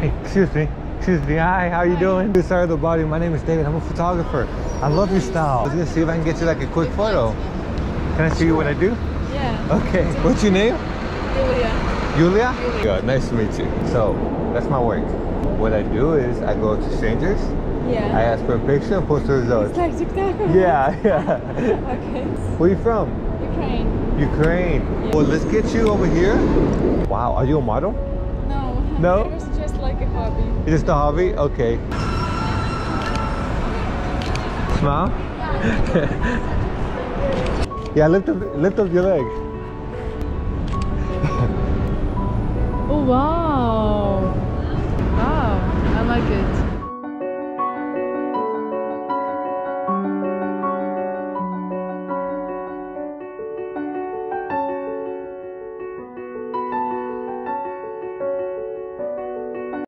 Hey, excuse me. Excuse me. Hi, how you doing? Sorry the body. My name is David. I'm a photographer. I love your style. I was gonna see if I can get you like a quick photo. Can I show you what I do? Yeah. Okay. What's your name? Yulia. Julia? Yeah, nice to meet you. So, that's my work. What I do is I go to strangers. Yeah. I ask for a picture and post the results. It's like TikTok. Yeah, yeah. Okay. Where are you from? Ukraine. Ukraine. Yeah. Well, let's get you over here. Wow, are you a model? No. No? It was just like a hobby. It's just a hobby? Okay. Smile? Yeah, lift up your leg. Oh wow.